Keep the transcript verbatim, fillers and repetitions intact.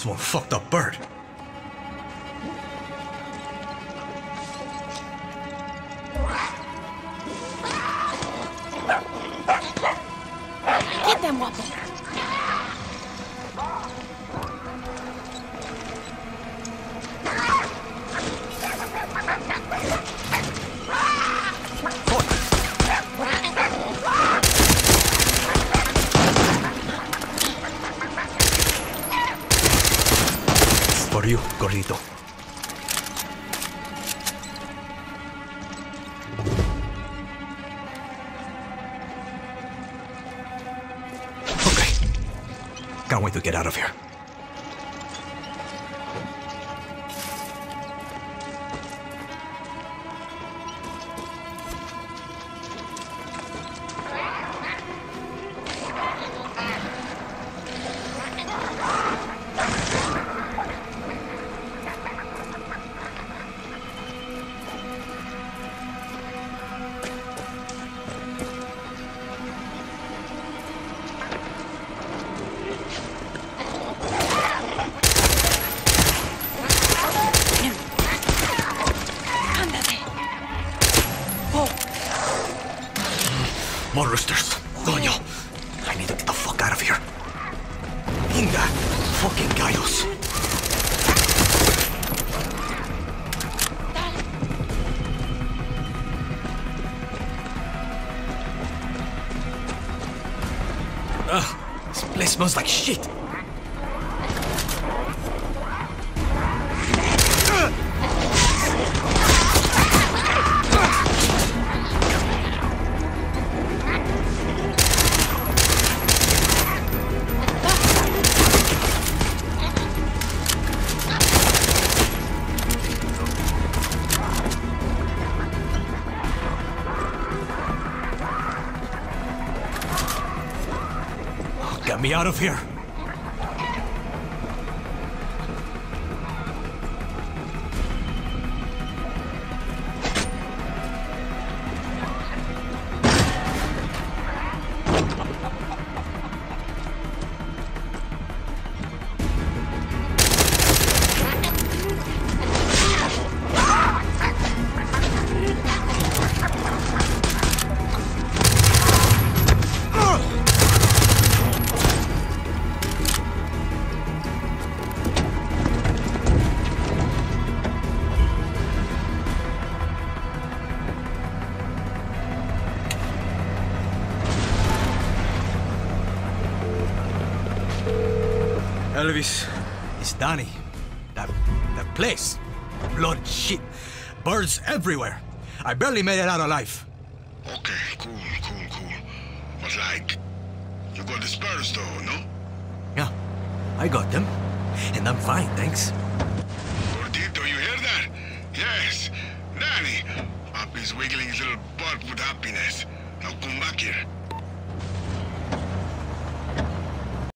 That's one fucked up bird. Get them, Wapo. For you, Gordito. Okay. Can't wait to get out of here. More roosters. Coño. I need to get the fuck out of here. Inga. Fucking gallos. Ugh. This place smells like shit. Get me out of here. Elvis, it's Danny. That, that place. Blood, shit. Birds everywhere. I barely made it out alive. Okay, cool, cool, cool. But like, you got the spurs though, no? Yeah, I got them. And I'm fine, thanks. Gordito, you hear that? Yes. Danny. Papi's wiggling his little butt with happiness. Now come back here.